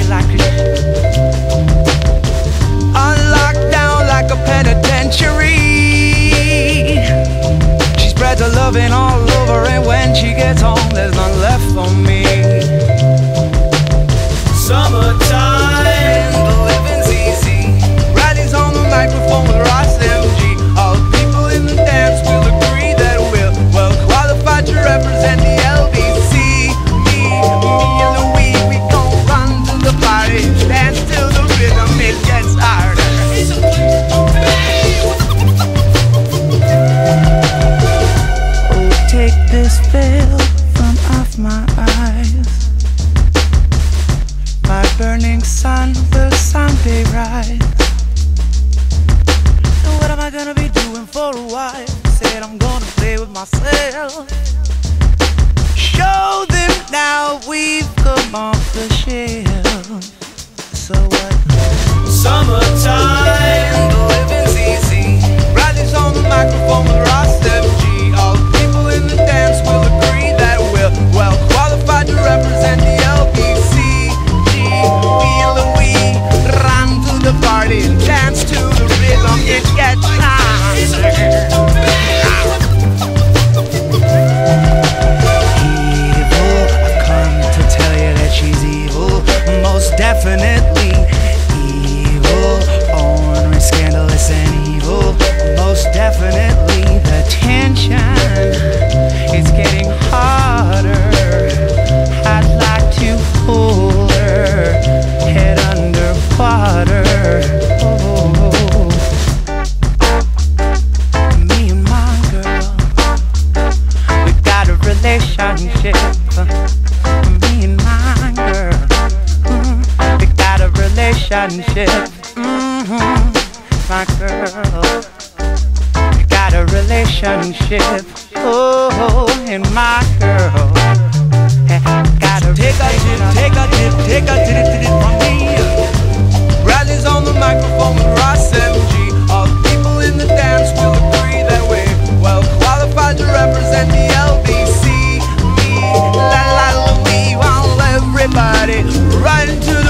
like on lockdown like a penitentiary. She spreads her loving all over, and when she gets home, there's none left for me. Summertime, the living's easy. Riley's on the microphone with Ross MG. All the people in the dance will agree that we're well qualified to represent the LBC. Me and Louis, we gon' run to the party, dance till the rhythm, it gets harder. Oh, take this veil from off my eyes. My burning sun will someday rise. And what am I gonna be doing for a while? Said I'm gonna play with myself. Show them now we've come off the shelf. So what? Summertime, the living's easy. Riley's on the microphone with Ross MG. All the people in the dance will agree that we're well qualified to represent the LBC. Me and Louis run to the party and dance to the rhythm, it gets harder. Evil, I've come to tell you that she's evil, most definitely evil, ornery, scandalous and evil, most definitely. The tension is getting harder. I'd like to hold her head underwater. Oh, me and my girl, we got a relationship. Me and my girl, we got a relationship. My girl, we got a relationship. Oh, and my girl, gotta take a tip from me. Riley's on the microphone with Ross MG. All the people in the dance will agree that we're well qualified to represent the LBC. Me, la la Louis, while everybody right into the